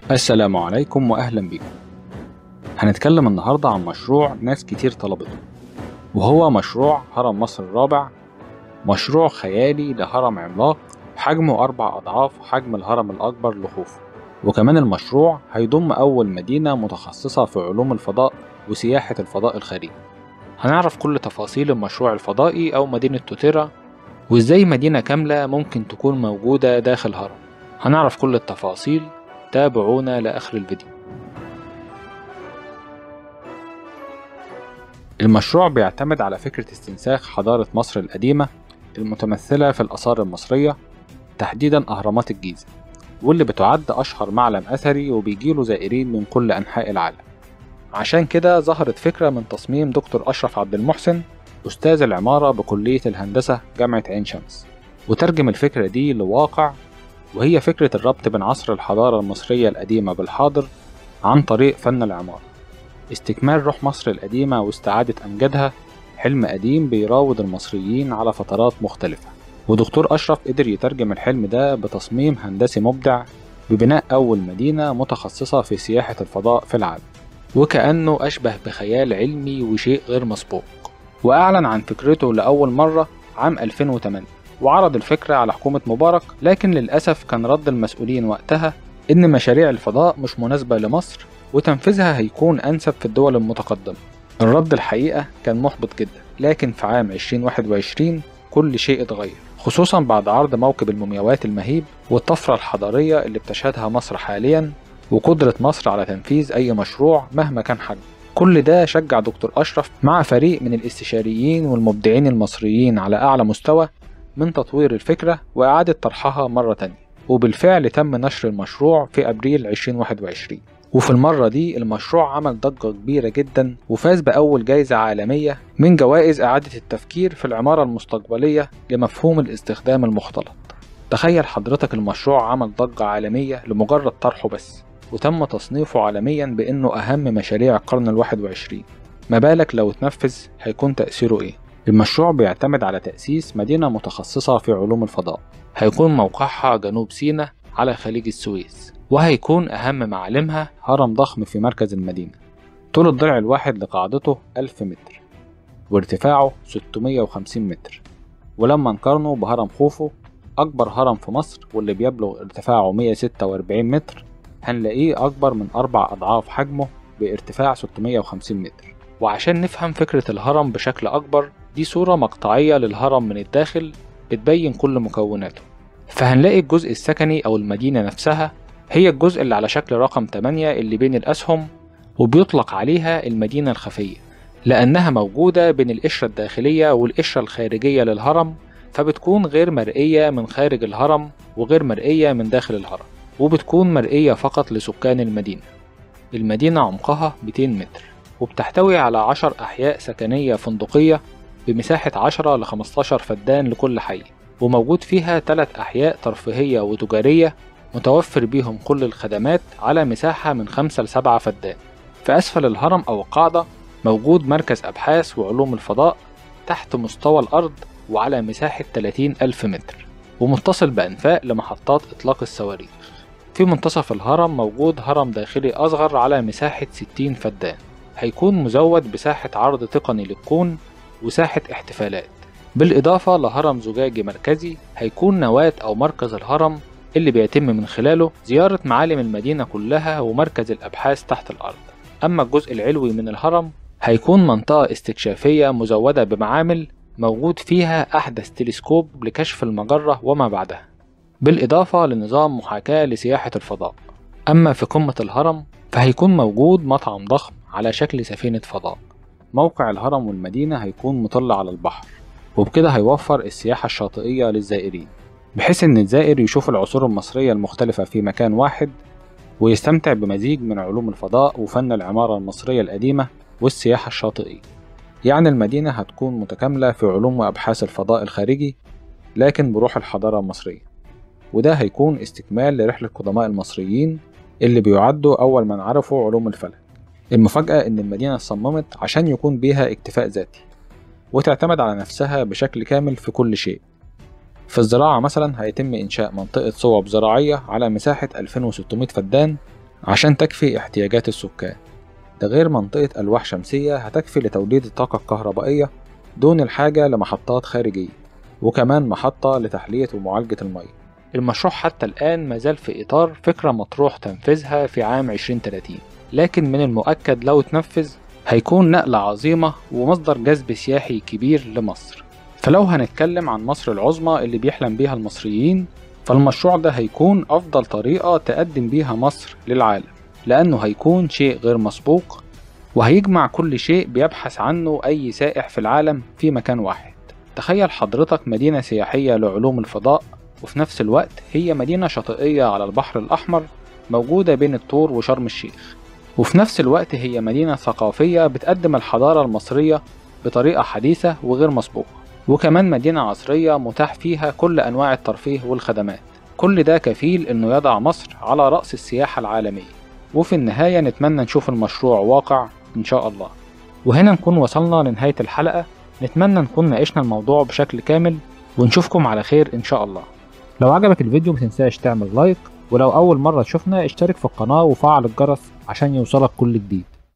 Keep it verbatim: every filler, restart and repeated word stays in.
السلام عليكم وأهلا بكم. هنتكلم النهاردة عن مشروع ناس كتير طلبته، وهو مشروع هرم مصر الرابع. مشروع خيالي لهرم عملاق حجمه أربع أضعاف حجم الهرم الأكبر لخوفو، وكمان المشروع هيضم أول مدينة متخصصة في علوم الفضاء وسياحة الفضاء الخارجي. هنعرف كل تفاصيل المشروع الفضائي أو مدينة توتيرا، وإزاي مدينة كاملة ممكن تكون موجودة داخل هرم. هنعرف كل التفاصيل، تابعونا لآخر الفيديو. المشروع بيعتمد على فكرة استنساخ حضارة مصر القديمة المتمثلة في الآثار المصرية، تحديدا أهرامات الجيزة، واللي بتعد أشهر معلم أثري وبيجيله زائرين من كل أنحاء العالم. عشان كده ظهرت فكرة من تصميم دكتور أشرف عبد المحسن، أستاذ العمارة بكلية الهندسة جامعة عين شمس، وترجم الفكرة دي لواقع، وهي فكرة الربط بين عصر الحضارة المصرية القديمة بالحاضر عن طريق فن العمارة، استكمال روح مصر القديمة واستعادة أمجادها. حلم قديم بيراود المصريين على فترات مختلفة، ودكتور أشرف قدر يترجم الحلم ده بتصميم هندسي مبدع ببناء أول مدينة متخصصة في سياحة الفضاء في العالم، وكأنه أشبه بخيال علمي وشيء غير مسبوق. وأعلن عن فكرته لأول مرة عام ألفين وثمانية، وعرض الفكرة على حكومة مبارك، لكن للأسف كان رد المسؤولين وقتها إن مشاريع الفضاء مش مناسبة لمصر وتنفيذها هيكون أنسب في الدول المتقدمة. الرد الحقيقة كان محبط جدا، لكن في عام ألفين وواحد وعشرين كل شيء اتغير، خصوصا بعد عرض موكب المومياوات المهيب والطفرة الحضارية اللي بتشهدها مصر حاليا، وقدرة مصر على تنفيذ أي مشروع مهما كان حجمه. كل ده شجع دكتور أشرف مع فريق من الاستشاريين والمبدعين المصريين على أعلى مستوى من تطوير الفكرة وإعادة طرحها مرة تانية، وبالفعل تم نشر المشروع في أبريل ألفين وواحد وعشرين. وفي المرة دي المشروع عمل ضجة كبيرة جدا، وفاز بأول جائزة عالمية من جوائز إعادة التفكير في العمارة المستقبلية لمفهوم الاستخدام المختلط. تخيل حضرتك المشروع عمل ضجة عالمية لمجرد طرحه بس، وتم تصنيفه عالميا بأنه أهم مشاريع القرن الواحد وعشرين. ما بالك لو اتنفذ هيكون تأثيره إيه؟ المشروع بيعتمد على تأسيس مدينة متخصصة في علوم الفضاء، هيكون موقعها جنوب سيناء على خليج السويس، وهيكون أهم معالمها هرم ضخم في مركز المدينة. طول الضلع الواحد لقاعدته ألف متر، وارتفاعه ستمائة وخمسين متر. ولما نقارنه بهرم خوفو أكبر هرم في مصر واللي بيبلغ ارتفاعه مائة وستة وأربعين متر، هنلاقيه أكبر من أربع أضعاف حجمه بارتفاع ستمائة وخمسين متر. وعشان نفهم فكرة الهرم بشكل أكبر، دي صورة مقطعية للهرم من الداخل بتبين كل مكوناته. فهنلاقي الجزء السكني أو المدينة نفسها هي الجزء اللي على شكل رقم ثمانية اللي بين الأسهم، وبيطلق عليها المدينة الخفية لأنها موجودة بين القشرة الداخلية والقشرة الخارجية للهرم، فبتكون غير مرئية من خارج الهرم وغير مرئية من داخل الهرم، وبتكون مرئية فقط لسكان المدينة. المدينة عمقها مئتين متر، وبتحتوي على عشر أحياء سكنية فندقية بمساحة عشرة لخمستاشر فدان لكل حي، وموجود فيها ثلاث أحياء ترفيهية وتجارية متوفر بيهم كل الخدمات على مساحة من خمسة لسبعة فدان. في أسفل الهرم أو القاعدة موجود مركز أبحاث وعلوم الفضاء تحت مستوى الأرض وعلى مساحة ثلاثين ألف متر، ومتصل بأنفاق لمحطات إطلاق الصواريخ. في منتصف الهرم موجود هرم داخلي أصغر على مساحة ستين فدان، هيكون مزود بساحة عرض تقني للكون وساحة احتفالات، بالإضافة لهرم زجاجي مركزي هيكون نواة أو مركز الهرم اللي بيتم من خلاله زيارة معالم المدينة كلها ومركز الأبحاث تحت الأرض. أما الجزء العلوي من الهرم هيكون منطقة استكشافية مزودة بمعامل موجود فيها أحدث تلسكوب لكشف المجرة وما بعدها، بالإضافة لنظام محاكاة لسياحة الفضاء. أما في قمة الهرم فهيكون موجود مطعم ضخم على شكل سفينة فضاء. موقع الهرم والمدينة هيكون مطل على البحر، وبكده هيوفر السياحة الشاطئية للزائرين، بحيث إن الزائر يشوف العصور المصرية المختلفة في مكان واحد، ويستمتع بمزيج من علوم الفضاء وفن العمارة المصرية القديمة والسياحة الشاطئية. يعني المدينة هتكون متكاملة في علوم وأبحاث الفضاء الخارجي، لكن بروح الحضارة المصرية. وده هيكون استكمال لرحلة قدماء المصريين اللي بيعدوا أول من عرفوا علوم الفلك. المفاجأة إن المدينة اتصممت عشان يكون بيها اكتفاء ذاتي، وتعتمد على نفسها بشكل كامل في كل شيء. في الزراعة مثلا هيتم إنشاء منطقة صوب زراعية على مساحة ألفين وستمائة فدان عشان تكفي احتياجات السكان. ده غير منطقة ألواح شمسية هتكفي لتوليد الطاقة الكهربائية دون الحاجة لمحطات خارجية، وكمان محطة لتحلية ومعالجة المياه. المشروع حتى الآن مازال في إطار فكرة مطروح تنفيذها في عام عشرين تلاتين، لكن من المؤكد لو تنفذ هيكون نقلة عظيمة ومصدر جذب سياحي كبير لمصر. فلو هنتكلم عن مصر العظمى اللي بيحلم بيها المصريين، فالمشروع ده هيكون أفضل طريقة تقدم بيها مصر للعالم، لأنه هيكون شيء غير مسبوق وهيجمع كل شيء بيبحث عنه أي سائح في العالم في مكان واحد. تخيل حضرتك مدينة سياحية لعلوم الفضاء، وفي نفس الوقت هي مدينة شاطئية على البحر الأحمر موجودة بين الطور وشرم الشيخ، وفي نفس الوقت هي مدينة ثقافية بتقدم الحضارة المصرية بطريقة حديثة وغير مسبوقة، وكمان مدينة عصرية متاح فيها كل أنواع الترفيه والخدمات. كل ده كفيل إنه يضع مصر على رأس السياحة العالمية. وفي النهاية نتمنى نشوف المشروع واقع إن شاء الله. وهنا نكون وصلنا لنهاية الحلقة. نتمنى نكون ناقشنا الموضوع بشكل كامل، ونشوفكم على خير إن شاء الله. لو عجبك الفيديو متنساش تعمل لايك، ولو أول مرة تشوفنا اشترك في القناة وفعل الجرس عشان يوصلك كل جديد.